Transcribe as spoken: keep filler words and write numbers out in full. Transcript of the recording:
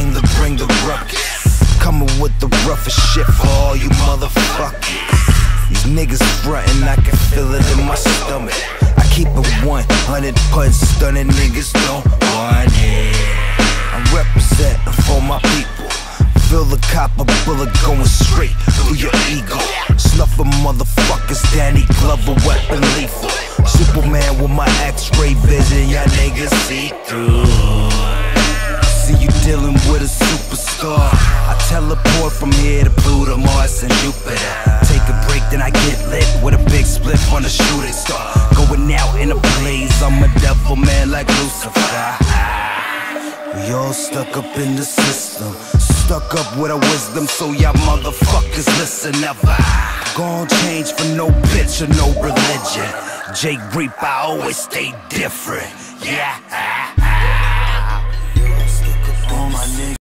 came to bring the ruckus. Coming with the roughest shit for all you motherfuckers. These niggas frontin', I can feel it in my stomach. I keep it one hundred, putting stunning niggas don't want it. I'm representing for my people. Feel the copper bullet going straight through your ego. Snuffing motherfuckers, Danny Glover, weapon lethal. Superman with my X-ray vision, y'all niggas see through. See you dealing with a superstar. I teleport from here to Pluto, Mars, and Jupiter. Take a break, then I get lit with a big spliff on a shooting star. Going out in a blaze, I'm a devil man like Lucifer. We all stuck up in the system, stuck up with our wisdom, so y'all motherfuckers listen never. Gon' change for no bitch or no religion. Jake Reap, I always stay different, yeah.